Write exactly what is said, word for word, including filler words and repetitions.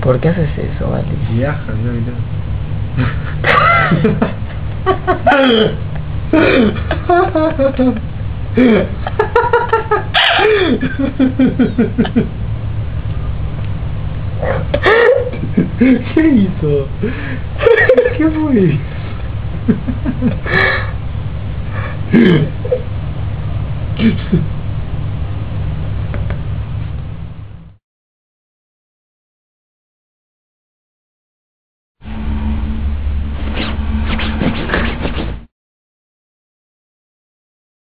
¿Por qué haces eso, vale? Viaja, ya ¿qué hizo? ¿Qué fue?